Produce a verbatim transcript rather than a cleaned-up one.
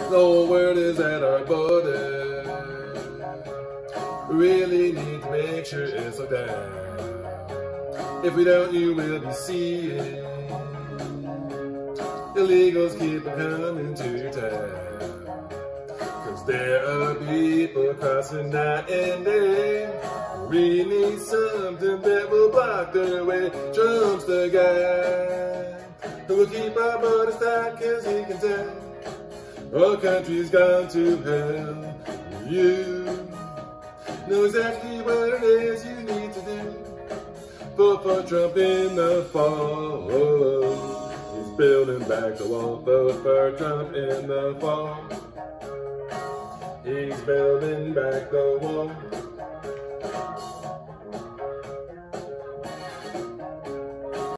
No word is at our border. We really need to make sure it's locked down. If we don't, you will be seeing illegals keep coming to your town. Cause there are people crossing night and day. We need something that will block their way. Trump's the guy who will keep our borders tight, cause he can tell our country's gone to hell. You know exactly what it is you need to do. Vote for Trump in the fall. He's building back the wall. Vote for Trump in the fall. He's building back the wall.